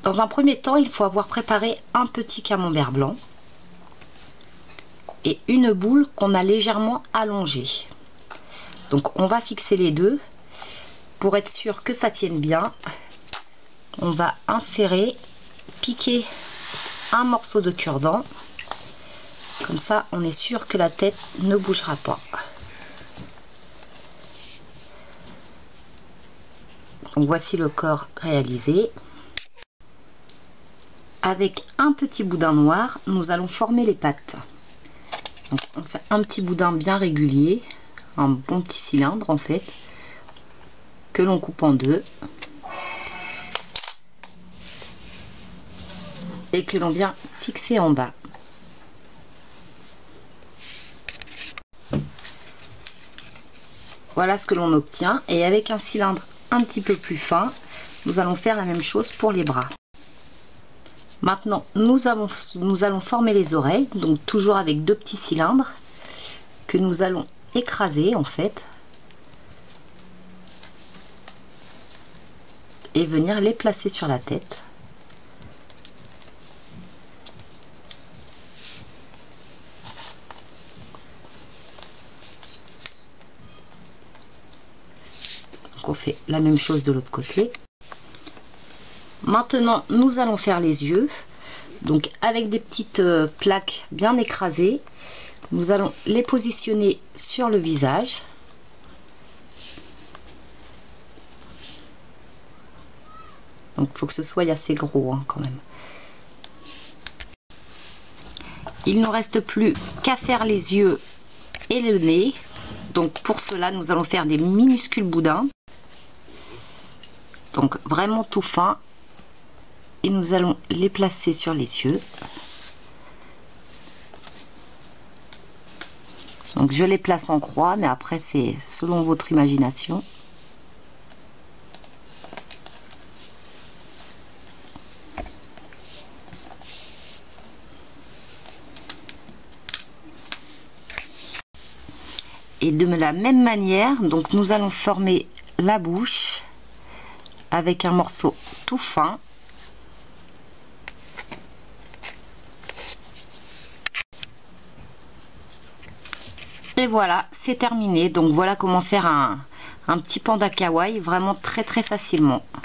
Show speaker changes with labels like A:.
A: Dans un premier temps, il faut avoir préparé un petit camembert blanc et une boule qu'on a légèrement allongée. Donc on va fixer les deux pour être sûr que ça tienne bien. On va insérer, piquer un morceau de cure-dent. Comme ça, on est sûr que la tête ne bougera pas. Donc voici le corps réalisé. Avec un petit boudin noir, nous allons former les pattes. Donc on fait un petit boudin bien régulier, un bon petit cylindre en fait, que l'on coupe en deux et que l'on vient fixer en bas. Voilà ce que l'on obtient, et avec un cylindre un petit peu plus fin, nous allons faire la même chose pour les bras. Maintenant, nous allons former les oreilles, donc toujours avec deux petits cylindres que nous allons écraser en fait et venir les placer sur la tête. Donc on fait la même chose de l'autre côté. Maintenant, nous allons faire les yeux. Donc avec des petites plaques bien écrasées, nous allons les positionner sur le visage. Donc il faut que ce soit assez gros hein, quand même. Il ne reste plus qu'à faire les yeux et le nez. Donc pour cela, nous allons faire des minuscules boudins. Donc vraiment tout fin. Et nous allons les placer sur les yeux. Donc je les place en croix, mais après c'est selon votre imagination. Et de la même manière, donc nous allons former la bouche avec un morceau tout fin. Et voilà, c'est terminé. Donc voilà comment faire un petit panda kawaii vraiment très facilement.